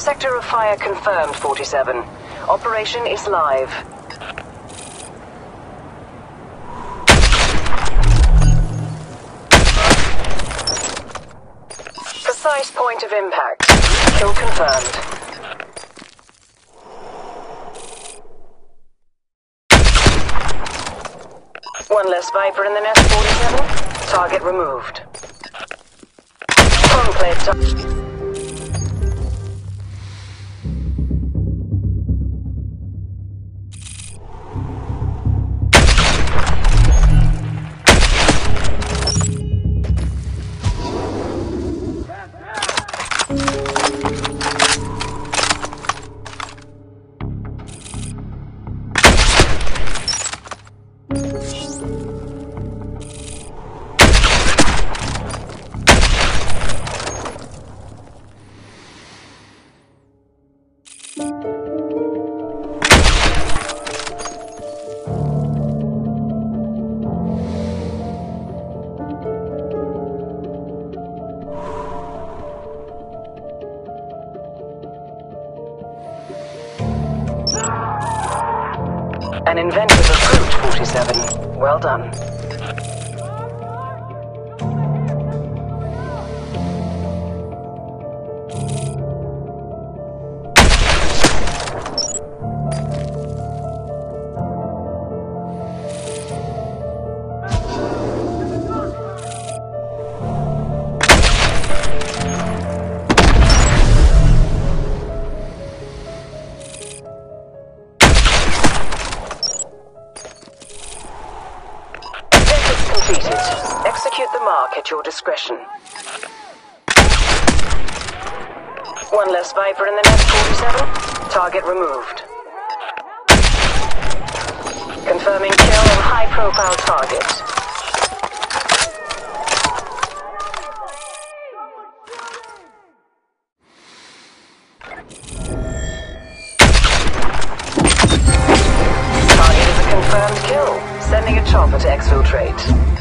Sector of fire confirmed, 47. Operation is live. Precise point of impact. Kill confirmed. One less Viper in the nest, 47. Target removed. Conclave target. An inventive approach, 47. Well done. Completed. Execute the mark at your discretion. One less Viper in the nest, 47. Target removed. Confirming kill on high-profile target. Target is a confirmed kill. Sending a chopper to exfiltrate.